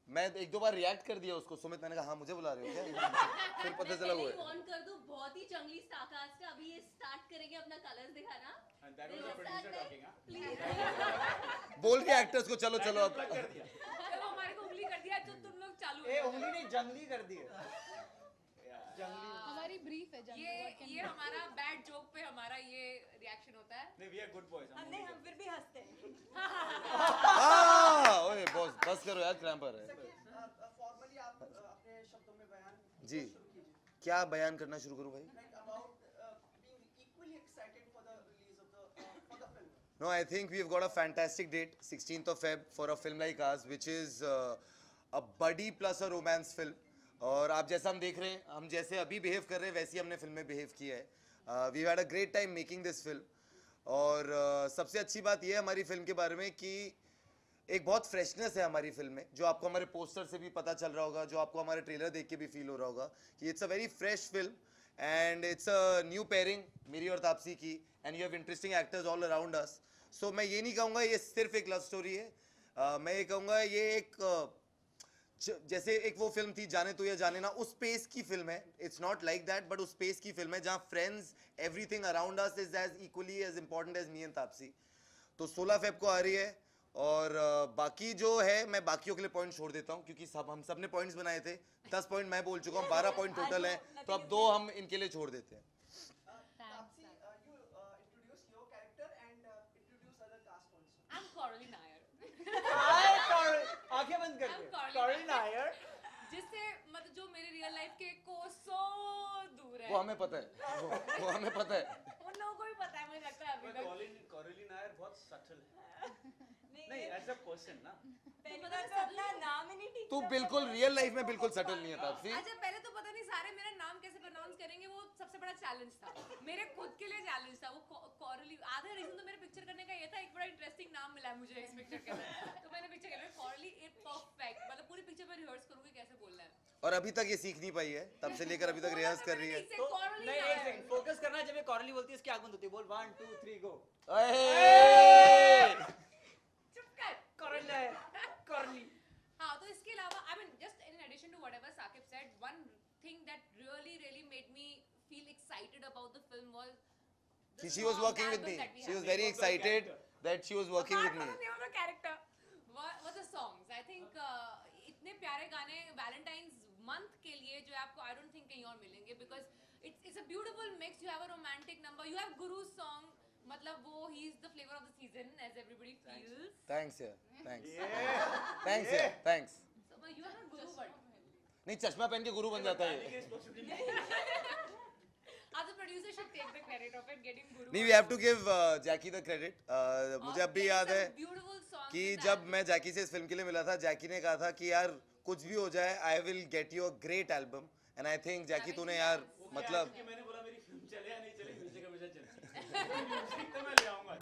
मैं एक दो बार रिएक्ट कर दिया उसको, सुमित मैंने कहा हाँ मुझे बुला रहे हो क्या? फिर पता चला वो है। ऑन कर दो, बहुत ही जंगली स्टारकास्ट है। अभी ये स्टार्ट करेंगे अपना कलर्स दिखाना। And that was the producer talking, huh? Please बोल के एक्टर्स को चलो चलो अब। Plug कर दिया। चलो हमारे को उंगली कर दिया तो तुम लोग चालू ए उंगली नहीं जंगली कर दी है। जंगली हमारी ब्रीफ है जंगली। ये हमारा बैड जोक पे हमारा ये रिएक्शन होता है। नहीं, we are good boys. नहीं हम फिर भी हंसते हैं। ओए बॉस बस करो यार, क्रैम्पर है। फॉर्मली आप अपने शब्दों में बयान जी शुरू कीजिए। क्या बयान करना शुरू करूं भाई? Like about being equally excited for the release of the for the film. No, I think we've got a fantastic date, 16th of Feb, for a film like ours, which is a buddy plus a romance film. और आप जैसा हम देख रहे हैं, हम जैसे अभी बिहेव कर रहे हैं वैसे ही हमने फिल्म में बिहेव किया है। We had a great time making this film. और सबसे अच्छी बात यह है हमारी फिल्म के बारे में कि एक बहुत फ्रेशनेस है हमारी फिल्म में, जो आपको हमारे पोस्टर से भी पता चल रहा होगा, जो आपको हमारे ट्रेलर देख के भी फील हो रहा होगा कि it's a very fresh film and it's a new pairing मेरी और तापसी की, and you have interesting actors all around us. So मैं ये नहीं कहूँगा ये सिर्फ एक लव स्टोरी है, मैं ये कहूँगा ये एक जैसे एक वो फिल्म थी जाने तो या जाने ना, उस पेस की फिल्म है। It's not like that but उस पेस की फिल्म है जहाँ friends everything around us is as equally as important as me and Taapsee. तो 16 फेब को आ रही है और बाकी जो है मैं बाकियों के लिए पॉइंट छोड़ देता हूँ क्योंकि हम सब ने पॉइंट्स बनाए थे। 10 पॉइंट मैं बोल चुका हूँ, 12 पॉइंट टोटल है, तो अब 2 हम इनके लिए छोड़ देते हैं। Taapsee, you introduce your character and introduce other cast also. I'm Coralie Nair. आंखें बंद कर I'm they. Coralie Coralie Nair। जिससे मतलब जो मेरे रियल लाइफ के कोसों दूर है। वो हमें पता है, वो हमें पता है। उन लोगों को भी पता है, मुझे लगता है अभी But तक। Coralie Nair बहुत subtle है। नहीं नहीं, as a person ना। पहली बात तो अपना नाम ही नहीं ठीक। तू बिल्कुल रियल लाइफ में बिल्कुल सटल नहीं है तापसी। अच्छा पहले तो पता नहीं सारे मेरा नाम कैसे प्रोनाउंस करेंगे, वो सबसे बड़ा चैलेंज था मेरे खुद के लिए। चैलेंज था वो कॉरली। आधा रीजन तो मेरे पिक्चर करने का ये था, एक बड़ा इंटरेस्टिंग नाम मिला मुझे इस पिक्चर के अंदर, तो मैंने पिक्चर के लिए कॉरली इट परफेक्ट, मतलब पूरी पिक्चर में रिहर्स करूंगी कैसे बोलना है। और अभी तक ये सीख नहीं पाई है, तब से लेकर अभी तक रिहर्स कर रही है। तो नहीं एक सेकंड फोकस करना है, जब ये कॉरली बोलती है इसकी आंख बंद होती है, बोल 1 2 3 गो। चुप कर Coralie Nair, Coralie। हाँ, तो इसके अलावा I mean just in addition to whatever Saqib said, one thing that really made me feel excited about the film was She was working with me. She was very excited that she was working with me. character was the songs. I think इतने प्यारे गाने Valentine's month के लिए जो आपको I don't think कहीं और मिलेंगे, because it's a beautiful mix. You have a romantic number, you have Guru song, मतलब वो ही is the flavour of the season as everybody feels. Thanks यार, thanks. Thanks यार, thanks. So you are not guru but नहीं चश्मा पहन के गुरु बन जाता है ये। other producer should take the credit of it getting guru. नहीं, we have to give Jackky the credit. मुझे अब भी याद है कि जब मैं जैकी से इस फिल्म के लिए मिला था, जैकी ने कहा था कि यार कुछ भी हो जाए I will get you a great album, and I think Jackky तूने यार मतलब कि मैंने बोला मेरी फिल्म चले या नहीं चले, म्यूजिक हमेशा चलती है। म्यूजिक तो मैं ले आऊंगा।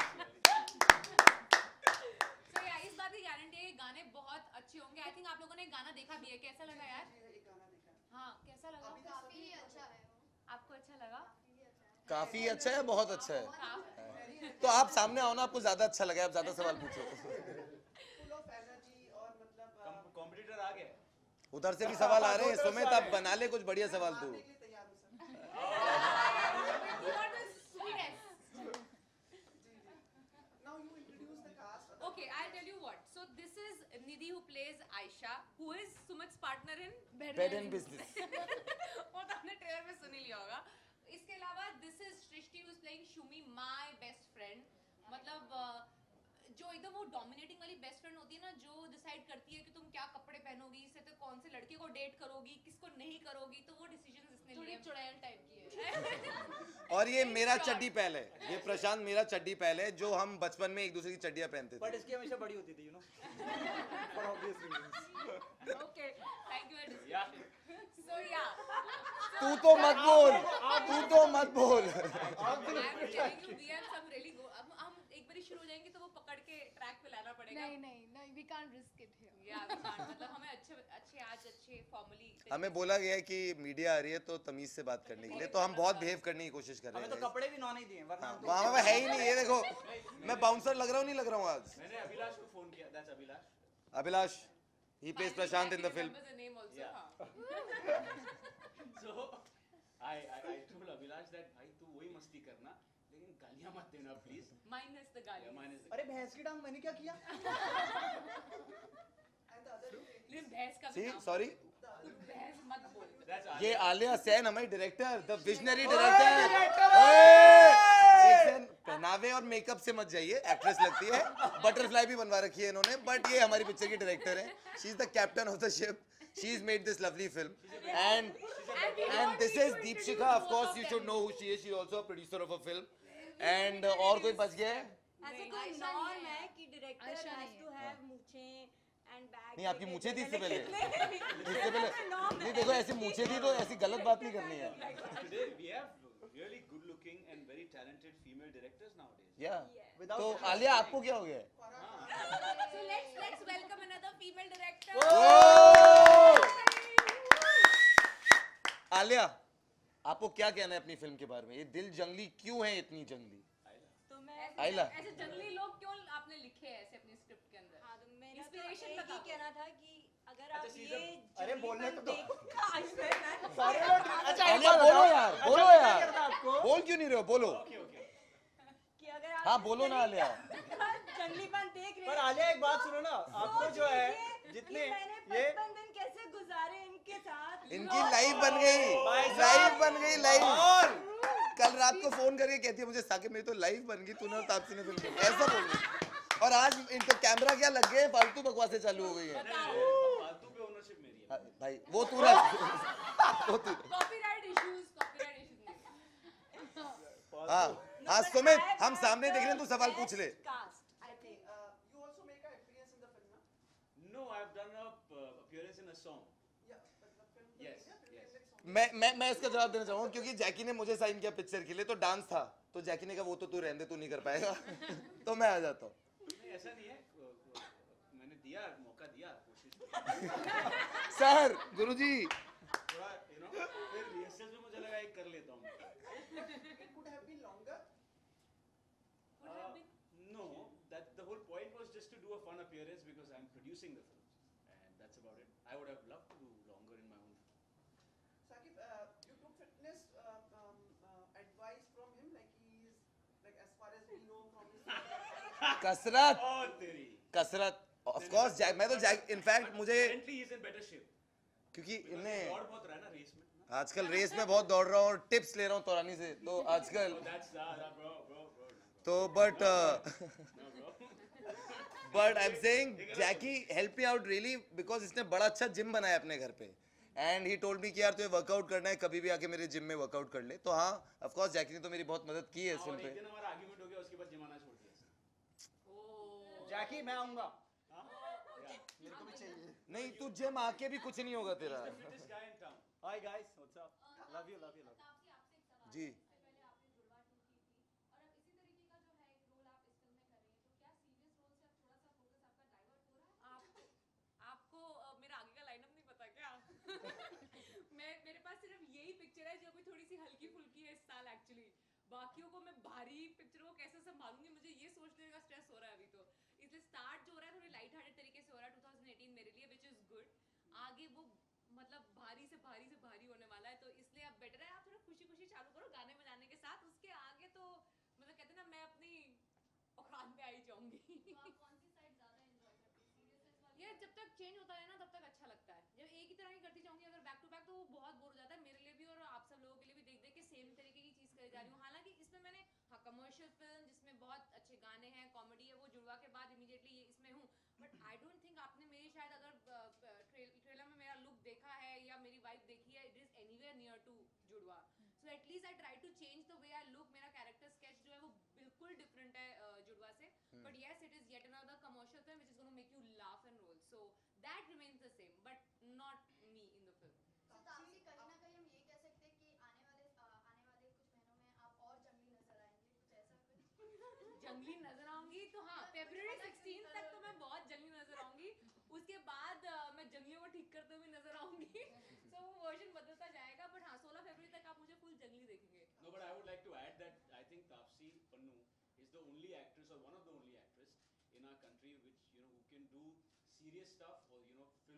So yeah, इस बात की गारंटी है गाने बहुत अच्छे होंगे। आई थिंक आप लोगों ने गाना देखा भी है, कैसा लगा यार? हाँ, कैसा लगा? काफी अच्छा है। आपको अच्छा लगा? काफी अच्छा है, बहुत अच्छा है। तो आप सामने आओ ना, आपको ज्यादा अच्छा लगा, आप ज्यादा सवाल पूछो। Full of energy और मतलब कॉम्पिटिटर आ गया। उधर से भी सवाल आ रहे हैं, सुमित आप बना ले कुछ बढ़िया सवाल तू। मारने के लिए तैयार हूं sir. You are the sweetest. Now you introduce the cast. Okay, I'll tell you what. So this is Nidhi who plays Aisha, who is Sumit's partner in Bed and Business. वो तो आपने ट्रेलर में सुन ही लिया होगा। इसके अलावा this is Shrishti who is playing Shumi, my best friend. मतलब जो एकदम वो डोमिनेटिंग वाली बेस्ट फ्रेंड होती है ना, जो डिसाइड करती है कि तुम क्या कपड़े पहनोगी, इससे तो कौन से लड़के को डेट करोगी, किसको नहीं करोगी, तो वो डिसीजन इसने लिए। थोड़ी चुड़ैल टाइप की है। और ये मेरा चड्डी पहल है, ये प्रशांत मेरा चड्डी पहल है, जो हम बचपन में एक दूसरे की चड्डियां पहनते थे। बट इसकी हमेशा बड़ी होती थी, you know, for obvious reasons. Okay, thank you. या So yeah. तू तो मत बोल, तू तो मत बोल। I'm telling you, we have some really good. अब हम एक बार शुरू हो जाएंगे तो वो पकड़ के ट्रैक पे लाना पड़ेगा। नहीं, we can't risk it here. Yeah, we can't. मतलब हमें अच्छे फॉर्मली। हमें बोला गया है कि मीडिया आ रही है तो तमीज से बात करने के लिए, तो हम बहुत बिहेव करने की कोशिश कर रहे हमें तो हैं। कपड़े भी नॉन ही दिए, वरना तो वहाँ पे है ही नहीं, ये देखो मैं बाउंसर लग रहा हूँ नहीं लग रहा हूँ आज। मैंने अभिलाष को फोन किया, that's Abhilash. Abhilash He plays Prashant in the film. Remembers the name also. Yeah. हाँ. So I told Abhilash that भाई तू वही मस्ती करना लेकिन गालियाँ मत देना please. Minus the गाली. Yeah, minus the अरे भैंस की टांग मैंने क्या किया? And the other two ladies. लेकिन भैंस का भी See, नाम sorry. भैंस मत बोल. That's ये Alia. आलिया सेन हमारी डायरेक्टर, द विजनरी डायरेक्टर. एक सेन पहनावे और मेकअप से मत जाइए, एक्ट्रेस लगती है. बटरफ्लाई भी बनवा रखी है इन्होंने, बट ये हमारी पिक्चर की डायरेक्टर है. She is the captain of the ship. She has made this lovely film, and this is Deepshikha. Of course, you should know who she is. She's also a producer of a film. And और कोई बच गया है? ऐसा कोई norm है कि director has to have मूंछें एंड बैग. नहीं, आपकी मूंछें थी इससे पहले. नहीं देखो, ऐसी मूंछें थी तो ऐसी गलत बात नहीं करनी है. Today we have really good looking and very talented female directors nowadays. Yeah. Without तो आलिया आपको क्या हो गया है? So let's welcome another female director. Alia, आपको क्या कहना है अपनी फिल्म के बारे में? ये दिल जंगली क्यों है, इतनी जंगली? तो मैं आइला. ऐसे जंगली लोग क्यों आपने लिखे हैं ऐसे अपनी स्क्रिप्ट के अंदर? हाँ तो मेरा तो Inspiration एक ही बताओ. कहना था कि अगर आप अच्छा, ये अरे बोलने तो दो. जंगलीपन सारे लोग अच्छा एक आलिया बात बोलो बताओ. यार, अच्छा, बोलो मैं क्या यार. करता आपको? बोल क्यों नहीं रहे हो? बोलो. Okay, okay. कि अगर आप हाँ बोलो ना आलिया. जंगलीपन देख रहे पर हैं आलिया एक बात सुनो ना, आपको जो है जितने कि मैंने ये 55 दिन कैसे गुजारे इनके साथ. इनकी लाइफ बन गई. भाई साहब. लाइफ बन गई, लाइफ. और कल रात को फोन करके कहती है मुझे साकिब मेरी तो लाइफ बन गई, तूने और तापसी ने फिल्म की. ऐसा बोल रही. और आज इनका कैमरा क्या लग गए, फालतू बकवासें चालू हो गई है. फालतू पे ओनरशिप मेरी है. हाँ, भाई वो तू रख. वो तू. Copyright issues नहीं. हाँ हाँ सुमित, हम सामने देख रहे हैं, तू सवाल पूछ ले. Cast I you also make an appearance in the film, na? No, I have done a appearance in a song. Yeah, but the film. Yes, Yeah, yes. like song. मैं इसका जवाब देना चाहूंगा क्योंकि जैकी ने मुझे साइन किया पिक्चर के लिए, तो डांस था, तो जैकी ने कहा वो तो तू रहने दे, तू नहीं कर पाएगा. तो मैं आ जाता हूँ. नहीं ऐसा नहीं है. मैंने दिया मौका दिया कोशिश की. सर गुरुजी. थोड़ा फिर रिहर्सल में मुझे लगा एक कर लेता हूँ. It could have been longer. No, that the whole point was just to do a fun appearance because I'm producing the film, and that's about it. I would have loved to do longer in my own film. Sakib, you took fitness advice from him, like he is, like as far as we know from his. कसरत. Oh, तेरी. कसरत. Of course मैं तो in fact मुझे Currently he's in better shape. क्योंकि दौड़ इन्हें बहुत रहा है ना रेस में. आजकल रेस में बहुत दौड़ रहा हूँ और टिप्स ले रहा हूँ तौरानी से, तो आजकल Oh, that's bro. तो but I am saying Jackky help me out really because इसने बड़ा अच्छा जिम बनाया अपने घर पे. एंड ही टोल्ड मी कि यार तुझे वर्कआउट करना है, कभी भी आके मेरे जिम में वर्कआउट कर ले. तो हाँ ऑफ कोर्स जैकी ने तो मेरी बहुत मदद की है इस और फिल्म एक पे. दिन हमारा आर्गुमेंट हो गया, उसके बाद जमाना छोड़ दिया. Jackie, मैं आऊँगा. नहीं तू जिम आके भी कुछ नहीं होगा तेरा. The fittest guy in town. Hi guys, what's up? Love you. जी आपको मेरा आगे का लाइनअप नहीं पता क्या? मेरे पास सिर्फ यही पिक्चर है जो भी थोड़ी सी हल्की फुल्की है इस साल एक्चुअली. बाकियों को मैं भारी पिक्चरों को कैसे संभालूंगी, मुझे ये सोचने का स्ट्रेस हो रहा है अभी. तो इसलिए स्टार्ट जो हो रहा है थोड़ी लाइट हार्टेड तरीके से हो रहा है 2018 मेरे लिए, विच इज गुड. आगे वो मतलब भारी से भारी होने वाला है, तो इसलिए अब बेटर है आप थोड़ा खुशी चालू करो गाने बजाने के साथ. उसके आगे तो मतलब कहते हैं ना मैं अपनी औकात पे आई जाऊंगी. यार जब तक चेंज होता है ना तब तक अच्छा लगता है. जब एक ही तरह की करती जाऊंगी अगर बैक टू बैक, तो वो बहुत बोर हो जाता है मेरे लिए भी और आप सब लोगों के लिए भी. देख के सेम तरीके की चीज करे जा रही हूँ. हालांकि इसमें मैंने हाँ कमर्शियल फिल्म जिसमें बहुत अच्छे गाने हैं, कॉमेडी है, वो जुड़वा के बाद इमीडिएटली इसमें हूँ. बट आई डोंट थिंक आपने मेरी शायद अगर ट्रेलर में मेरा लुक देखा है या मेरी वाइफ देखी है, it is anywhere near to Judwaa. So at least I try to change the way I look. मेरा कैरेक्टर स्केच जो है वो बिल्कुल डिफरेंट है जुड़वा से. But yes it is yet another commercial film which is gonna make you laugh and roll. So that remains the same but not me in the film. Taapsee, कहीं ना कहीं हम ये कह सकते हैं कि आने वाले कुछ महीनों में आप और जंगली नजर आएंगे, कुछ ऐसा कुछ? जंगली नजर आऊंगी तो हाँ फरवरी 16 तक तो मैं बहुत जंगली नजर आऊंगी. उसके बाद मैं जंगलियों को ठीक करते हुए नजर आऊंगी. सो वो वर्जन बदलता जाएगा. बट हाँ 16 फरवरी तक आप मुझे फुल जंगली देखेंगे. No, but I would like to add that I think Taapsee Pannu is the only actress or one of the only actress in our country which who can do serious stuff or film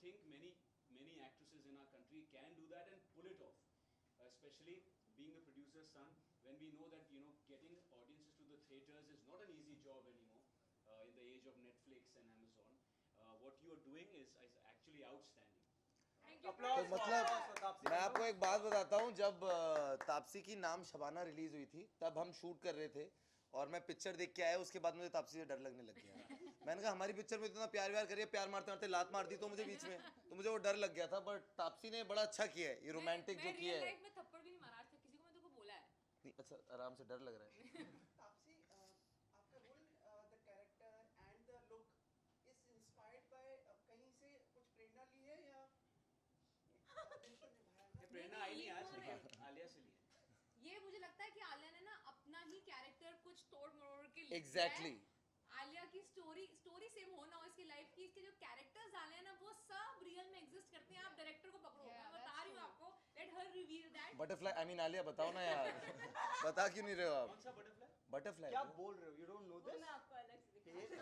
think many actresses in our country can do that and pull it off. Especially being the producer's son, when we know that getting audiences to the theaters is not an easy job anymore in the age of Netflix and Amazon. What you are doing is actually outstanding. तो मतलब मैं आपको एक बात बताता हूँ, जब तापसी की नाम शबाना रिलीज हुई थी तब हम शूट कर रहे थे और मैं पिक्चर देख के आया, उसके बाद मुझे तापसी से डर लगने लग गया। मैंने कहा हमारी पिक्चर में इतना प्यार व्यार करिए, प्यार मारते मारते लात मार दी तो मुझे बीच में, तो मुझे वो डर लग गया था। बट तापसी ने बड़ा अच्छा किया है, ये रोमांटिक जो किया है। लाइफ में थप्पड़ भी नहीं मारा आज तक किसी को, मैं तेरे को बोला है। नहीं, अच्छा आराम से, डर लग रहा है। तापसी, आपका role, the character and the look is inspired by कहीं से कुछ प्रेरणा ली है या बिल्कुल निभाया ना? प्रेरणा आई नहीं आज, लेकिन आलिया से ली। ये मुझे लगता है कि आलिया ने ना अपना ही कैरेक्टर कुछ तोड़ मरोड़ के लिया है। Exactly. आलिया की स्टोरी सेम हो ना हो इसकी लाइफ की, इसके जो कैरेक्टर्स डाले हैं ना वो सब रियल में एग्जिस्ट करते हैं। आप डायरेक्टर को पकड़ो, मैं बता रही हूँ आपको, let her reveal that. Butterfly, I mean Alia बताओ ना यार, बता क्यों नहीं रहे हो आप? कौन सा बटरफ्लाई? बटरफ्लाई क्या बोल रहे हो? You don't know this? मैं आपको अलग से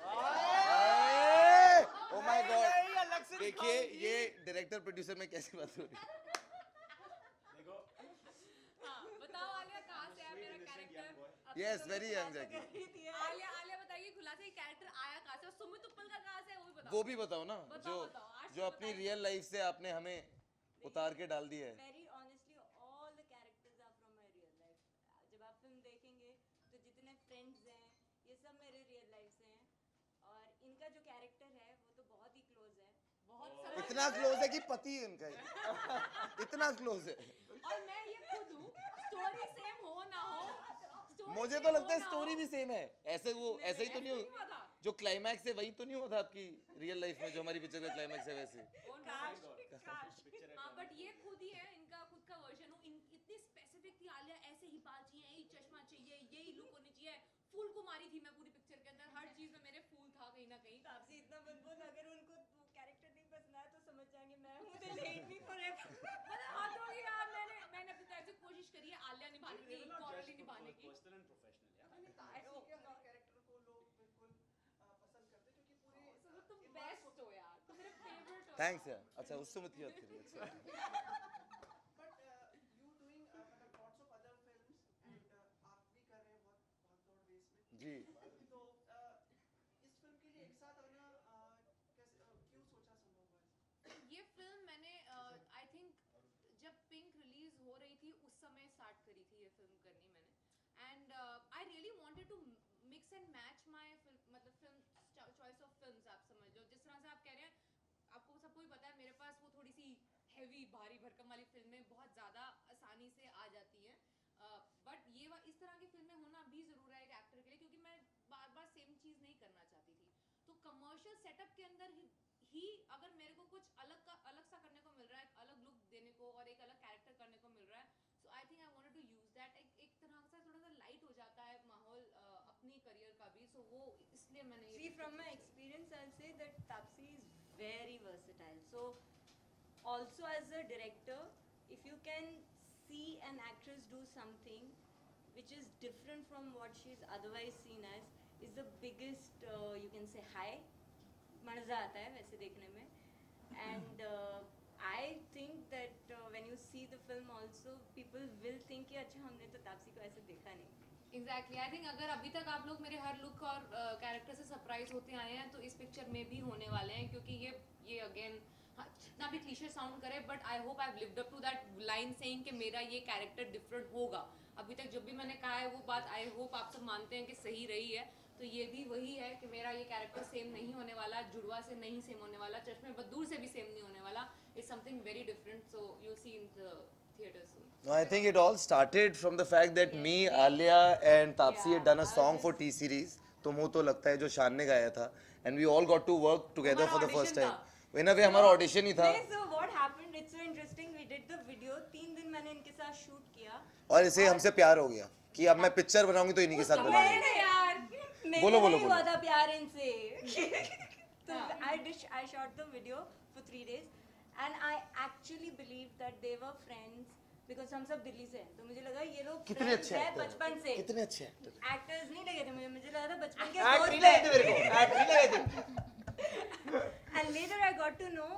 ओ माय गॉड, देखिए ये डायरेक्टर प्रोड्यूसर में कैसी बात हो रही है। देखो, बताओ आलिया कहाँ से है मेरा character? Yes, very young Jackky. Alia बताइए खुलासा, ये कैरेक्टर आया कहाँ से और सुमित उप्पल का कहाँ से है वो भी बताओ। वो भी बताओ ना, बताओ, जो अपनी रियल लाइफ से आपने हमें उतार के डाल दिया है। Very honestly all the characters are from my real life. जब आप फिल्म देखेंगे तो जितने फ्रेंड्स हैं ये सब मेरे रियल लाइफ से हैं, और इनका जो कैरेक्टर है वो तो बहुत ही क्लोज है, बहुत इतना क्लोज है कि पति है इनका ही। इतना क्लोज है। और मैं ये खुद हूँ, स्टोरी सेम हो ना हो, मुझे तो लगता है स्टोरी भी सेम है, ऐसे वो ऐसे ही तो नहीं हो, जो क्लाइमैक्स है वही तो नहीं हुआ था आपकी रियल लाइफ में, जो हमारी पिक्चर का क्लाइमैक्स है वैसे। हाँ बट ये खुद ही है, इनका खुद का वर्जन हूँ। इतनी स्पेसिफिक थी आलिया, ऐसे ही बाल चाहिए, यही चश्मा चाहिए, यही लुक होनी चाहिए। फूल को मारी थी मैं पूरी पिक्चर के अंदर, हर चीज में मेरे फूल था कहीं ना कहीं। आपसे इतना मत बोल, अगर उनको वो कैरेक्टर नहीं पसंद आया तो समझ जाएंगे मैं हूं, दे लेट मी फॉरएवर। मतलब हाथ जोड़ के यार, मैंने अपनी तरफ से कोशिश करी है आलिया निभाने की, कॉरली निभाने की। पर्सनल एंड प्रोफेशनल यार। तापसी के हर कैरेक्टर को लोग बिल्कुल पसंद करते हैं क्योंकि पूरे तुम बेस्ट हो यार, तुम मेरे फेवरेट हो। थैंक्स यार। अच्छा उससे मत याद करिए। अच्छा बट यू डूइंग मतलब lots of other films and आप भी कर रहे हैं बहुत भागदौड़ रेस में जी। तो इस फिल्म के लिए एक साथ आना कैसे क्यों सोचा संभव हुआ? ये फिल्म मैंने आई थिंक जब पिंक रिलीज हो रही थी उस समय स्टार्ट करी थी ये फिल्म करनी मैंने, and I really wanted to mix and match my मतलब फिल्म चॉइस ऑफ फिल्म्स। आप समझ लो जिस तरह से आप कह रहे हैं, आपको सबको ही पता है मेरे पास वो थोड़ी सी हैवी भारी भरकम वाली फिल्में बहुत ज़्यादा आसानी से आ जाती हैं, बट ये इस तरह की फिल्में होना भी ज़रूर है एक एक्टर के लिए, क्योंकि मैं बार बार सेम चीज़ नहीं करना चाहती थी। तो कमर्शियल सेटअप के अंदर ही अगर मेरे को कुछ अलग सा करने को मिल रहा है, एक अलग लुक देने को और एक अलग कैरेक्टर करने को मिल रहा है, so I think I wanted to use that. एक तरह से थोड़ा सा लाइट हो जाता है माहौल अपनी करियर का भी, सो वो इसलिए मैंने See, from my experience, I'll say that Taapsee is very versatile. So, also as a director, if you can see an actress do something which is different from what she's otherwise seen as, is the biggest, you can say, high. मज़ा आता है वैसे देखने में, and I think that when you see the film also, people will think कि अच्छा हमने तो तापसी को ऐसे देखा नहीं। एग्जैक्टली, आई थिंक अगर अभी तक आप लोग मेरे हर लुक और कैरेक्टर से सरप्राइज होते आए हैं तो इस पिक्चर में भी होने वाले हैं, क्योंकि ये अगेन जितना भी क्लीशे साउंड करे, but I hope I have lived up to that line saying कि मेरा ये कैरेक्टर डिफरेंट होगा। अभी तक जब भी मैंने कहा है वो बात आई होप आप सब मानते हैं कि सही रही है, तो ये भी वही है कि मेरा ये कैरेक्टर सेम नहीं होने वाला, जुड़वा से नहीं सेम होने वाला, चश्मे बद्दूर से भी सेम नहीं होने वाला। It's something very different, so you see in the theater soon. No, I think it all started from the fact that me, Alia and Taapsee had done a song for T series, तुम हो तो लगता है, जो शान ने गाया था, and we all got to work together for the first time. In a way हमारा audition ही था। So what happened? It's so interesting. We did the video. 3 दिन मैंने इनके साथ shoot किया। और इसे हमसे प्यार हो गया कि अब मैं पिक्चर बनाऊंगी तो इन्हीं के साथ बनाऊंगी। नहीं यार, बोलो बोलो हुआ था प्यार इनसे। तो I shot the video for 3 days, and I actually believed that they were friends because हम सब दिल्ली से हैं, तो मुझे लगा ये लोग कितने अच्छे हैं एक्टर, बचपन से। कितने अच्छे एक्टर, एक्टर्स नहीं लगे थे मुझे लगा था बचपन के एक्ट दोस्त नहीं लगे थे मेरे को, एक्ट नहीं लगे थे। And later I got to know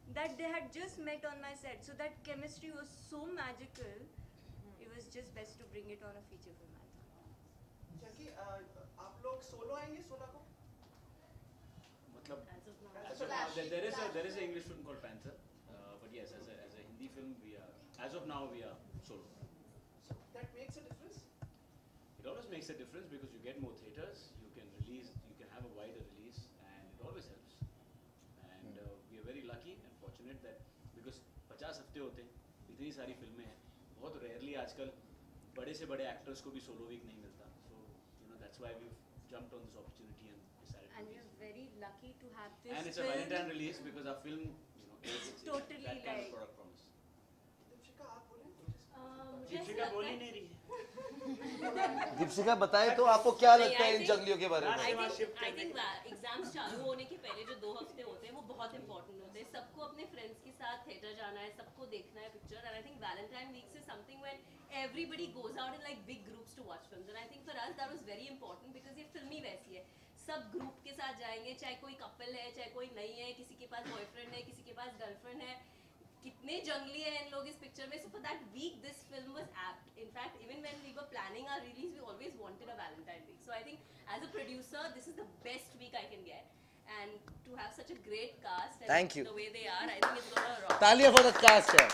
that they had just met on my set. So that chemistry was so magical. It was just best to bring it on a feature film. I thought. जबकि आप लोग solo आएंगे 16 को? मतलब As of now. as of now, there is an English film called Panther, but yes, as a Hindi film, we are as of now we are solo. So that makes a difference. It always makes a difference because you get more theaters, you can have a wider release, and it always helps. And we are very lucky and fortunate that because 50 हफ्ते होते हैं, इतनी सारी फिल्में हैं, बहुत rarely आजकल बड़े से बड़े actors को भी solo week नहीं मिलता. So that's why we've jumped on this opportunity and decided And to we're release. very lucky to have this. And it's a film. Valentine release because our film, it's Totally that kind of like- product promise. Deepika आप बोलें? मुझे ऐसा दीपिका लगता बोल है- ही नहीं रही है. दीपिका बताए तो आपको क्या नहीं, लगता है I इन think- जंगलियों के बारे में? I think एग्जाम्स चालू होने के पहले जो 2 हफ्ते होते हैं वो बहुत इंपॉर्टेंट होते हैं. सबको अपने फ्रेंड्स के साथ थिएटर जाना है, सबको देखना है picture. And I think Valentine weeks is something when everybody goes out in like big groups to watch films. And I think for us that was very important because ये film ही वैसी है. सब ग्रुप के साथ जाएंगे, चाहे कोई कपल है चाहे कोई नहीं है, किसी के पास बॉयफ्रेंड है, किसी के पास गर्लफ्रेंड है. कितने जंगली हैं इन लोग इस पिक्चर में. So for that week this film was apt. In fact, even when we were planning our release, we always wanted a Valentine week. So I think as a producer, this is the best week I can get. And to have such a great cast and Thank you. the way they are, I think it's gonna rock. तालियां for the cast है.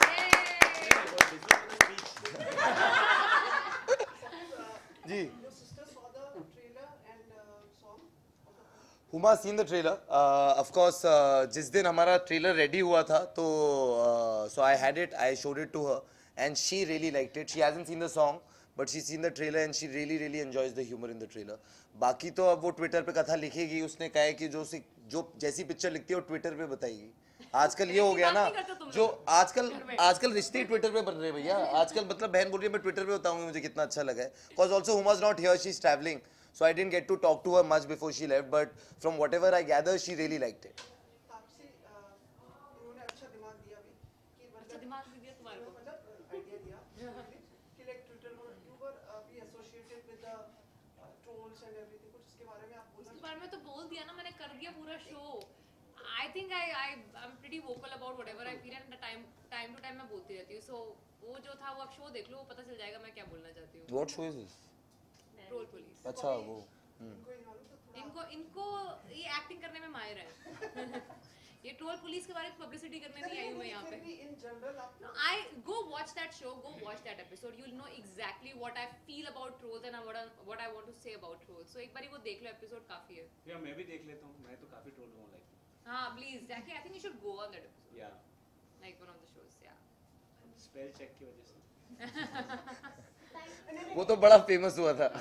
जी. Your sister saw the trailer and song of the film. Huma seen the trailer. Of course जिस दिन हमारा trailer ready हुआ था तो so I had it, I showed it to her and she really liked it. She hasn't seen the song but she seen the trailer and she really enjoys the humour in the trailer. बाकी तो अब वो Twitter पे कथा लिखेगी. उसने कहा है कि जो जैसी पिक्चर लिखती है वो ट्विटर पे बताएगी. आजकल ये हो गया ना, जो आजकल रिश्ते ही ट्विटर पे बन रहे हैं भैया. आजकल मतलब बहन बोल रही है मैं ट्विटर पे बताऊंगी मुझे कितना अच्छा लगा है. Because also Huma is not here, she is travelling. So I didn't get to talk to her much before she left, but from whatever I gather, she really liked it. Taapsee इन्होंने अच्छा दिमाग दिया भी कि अच्छा दिमाग भी दिया तुम्हारे को. मतलब आइडिया दिया कि लाइक ट्विटर में you were be associated with the trolls and everything. कुछ इसके बारे में आप बोलना उसके बारे में तो बोल दिया ना मैंने, कर दिया पूरा show. I think I'm pretty vocal about whatever I feel and time to time मैं बोलती रहती हूँ. So वो जो था वो आप शो देख लो, वो पता चल जाएगा मैं क्या बोलना चाहती हूँ. What show is this? Troll police. अच्छा वो. कोई मालूम तो थोड़ा इनको ये एक्टिंग करने में माहिर है. ये ट्रोल पुलिस के बारे में पब्लिसिटी करने नहीं आई हूँ मैं यहाँ फिर पे. भी इन जनरल आप I go watch that show, go watch that episode. You'll know exactly what I feel about trolls and what I want to say about trolls. So एक बारी वो देख लो, एपिसोड काफी है. या मैं भी देख लेता हूँ. मैं तो काफी ट्रोल हुआ लाइक. हाँ please Jackie, I think you should go on that episode. या Like one of the shows, yeah. Spell check की वजह से. वो तो बड़ा फेमस हुआ था.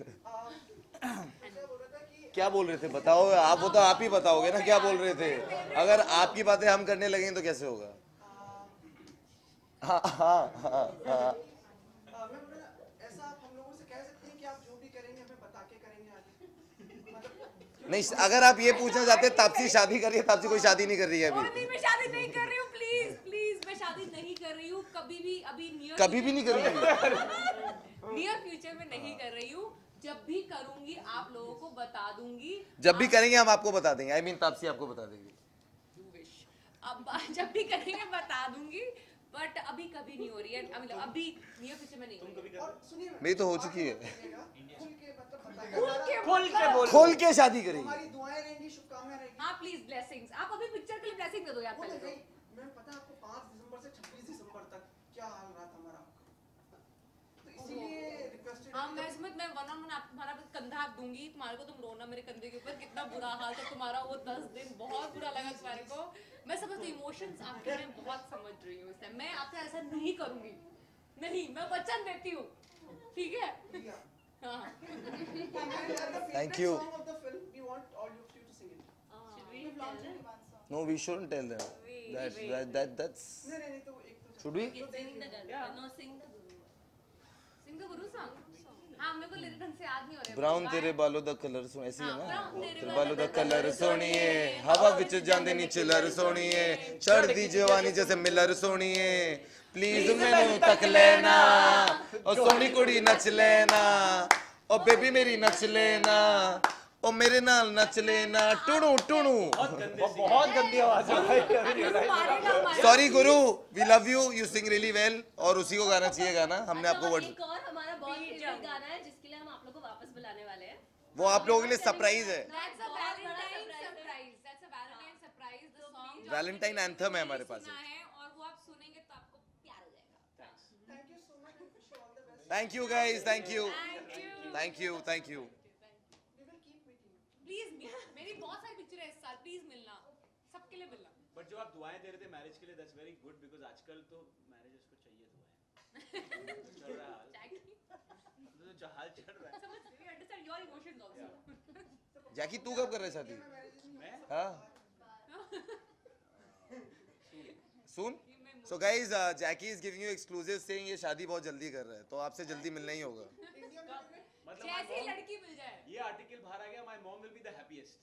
क्या बोल रहा था कि क्या बोल रहे थे बताओ आप. वो तो आप ही बताओगे ना क्या बोल रहे थे. अगर आपकी बातें हम करने लगेंगे तो कैसे होगा. हाँ हाँ हाँ हाँ. मैं बोल रहा ऐसा आप हम लोगों से कह सकते हैं कि आप जो भी करेंगे हमें बता के करेंगे आगे. मतलब नहीं, अगर आप ये पूछना चाहते हैं तापसी शादी कर रही है, तापसी कोई शादी नहीं कर रही है और अभी. नहीं, मैं शादी नहीं कर रही हूँ. प्लीज मैं शादी नहीं कर रही हूँ कभी भी. अभी कभी भी नहीं कर रही है. नियर फ्यूचर में नहीं कर रही हूँ. जब भी करूंगी आप लोगों को बता दूंगी. जब भी करेंगे हम आपको बता देंगे. आई मीन तापसी आपको बता देगी. अब जब भी करेंगे बता दूंगी. बट अभी कभी नहीं हो रही है. अभी नियर फ्यूचर में नहीं हो रही है. और सुनिए मेरी तो हो चुकी है. खुल के मतलब खुल के बोल. खोल के शादी करेगी. हमारी दुआएं रहेंगी, शुभकामनाएं रहेगी. हाँ प्लीज ब्लेसिंग्स. आप अभी पिक्चर के लिए ब्लेसिंग दे दो यार वो पहले तो तो. गई मैं पता है आपको 5 दिसंबर से 26 दिसंबर तक क्या हाल रहा था हमारा. तो इसीलिए रिक्वेस्टेड हाँ मैं इसमें मैं वन ऑन वन तुम्हारा कंधा हाथ दूंगी तुम्हारे को. तुम रोना मेरे कंधे के ऊपर. कितना बुरा हाल था तुम्हारा वो 10 दिन. बहुत बुरा लगा तुम्हारे को. मैं समझती हूँ इमोशंस आपके. मैं बहुत समझ रही हूँ इस टाइम. मैं आपसे ऐसा नहीं करूंगी. नहीं, मैं वचन देती हूँ. ठीक है. हाँ. Thank you. Song of the film, we want all of you to sing it. Should we tell them? No, we shouldn't tell them. That's. नहीं तो एक तो Should we? Sing the Guru. No, sing the Guru. Sing the Guru song. हाँ मेरे को lyric ढंग से याद नहीं हो रहा. ब्राउन तेरे बालों दा कलर सो ऐसी है ना. brown तेरे तेरे बालों दा कलर सोनिए हवा विच जांदे नी चिलर सोनिए चढ़दी जवानी जैसे मिलर सोनिए प्लीज मैनू तक लेना ओ सोनी कुड़ी नच लेना ओ बेबी मेरी नच लेना ओ मेरे नाल नच लेना टुणु टुणु। बहुत गंदी आवाज है भाई, अभी realize sorry Guru, we love you, you sing really well. और उसी को गाना चाहिए गाना, हमने आपको वर्ड, एक और हमारा बहुत फेवरेट गाना है जिसके लिए हम आप लोगों को वापस बुलाने वाले हैं। वो आप लोगों के लिए सरप्राइज है। That's a Valentine surprise. That's a Valentine surprise. The song जो Valentine आपने anthem है नहीं हमारे पास सुना है और वो आप सुनेंगे तो आपको प्यार हो जाएगा। Thank you so much and wish you all the best. Thank you guys, thank you, Thank you. Thank you, thank you. We will keep meeting you. Please मेरी बहुत सारी पिक्चर है इस साल, प्लीज मिलना, सबके लिए मिलना। बट जो आप दुआएं दे रहे थे मैरिज के लिए, दैट्स वेरी गुड, बिकॉज आजकल तो मैरिजेस को चाहिए दुआएं। चल रहा है हाल, तो जो हाल चल रहा है। समझ we understand your emotions also. जैकी तू कब कर रहा है शादी? मैं हाँ सुन। So guys, Jackie is giving you exclusive saying ये शादी बहुत जल्दी कर रहा है, तो आपसे जल्दी मिलना ही होगा। मतलब जैसी ही लड़की मिल जाए। ये आर्टिकल बाहर आ गया, my mom will be the happiest.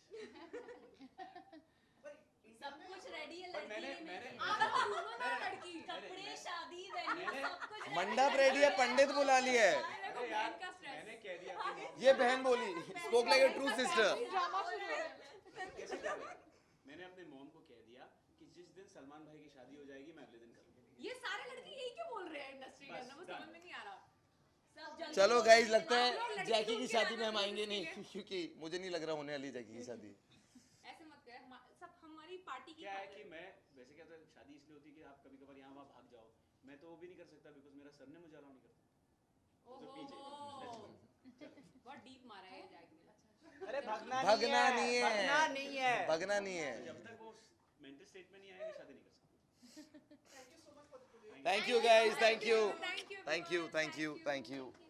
सब कुछ रेडी है, पर लड़की मैंने नहीं मैंने मिल रही। आप ढूंढो ना लड़की। कपड़े, शादी, वेन्यू सब कुछ ready मंडप रेडी है, पंडित बुला लिया है। देखो अरे यार बहन का stress। मैंने कह दिया कि mom- ये बहन बोली, spoke like a true sister. कैसे कर रहे हैं? मैंने अपने मॉम को कह दिया कि जिस दिन सलमान भाई की शादी हो जाएगी मैं अगले दिन कर लूंगा। ये सारे लड़के यही क्यों बोल रहे हैं इंडस्ट्री के बस, अंदर, वो done. समझ में नहीं आ रहा। सब जल्दी चलो बोलो। गाइस, लगता आप लोग है लड़की जैकी ढूंढ की के शादी में लाना हम आएंगे नहीं, ठीक है। क्योंकि मुझे नहीं लग रहा होने वाली जैकी की शादी। ऐसे मत कर, सब हमारी पार्टी की क्या है बात कि मैं वैसे क्या था, शादी इसलिए होती है कि आप कभी कभार यहाँ वहाँ भाग जाओ, मैं तो वो भी नहीं कर सकता बिकॉज मेरा सर ने मुझे अलाउ नहीं करता। ओहो, तो पीछे। बहुत डीप मारा है ये जैक ने। अरे भगना भगना नहीं है, भगना नहीं है। भगना नहीं है। जब तक वो मेंटल स्टेट में नहीं आएंगे शादी नहीं कर सकते। Thank you guys, thank you, Thank you, thank you, everyone. Thank you, thank you.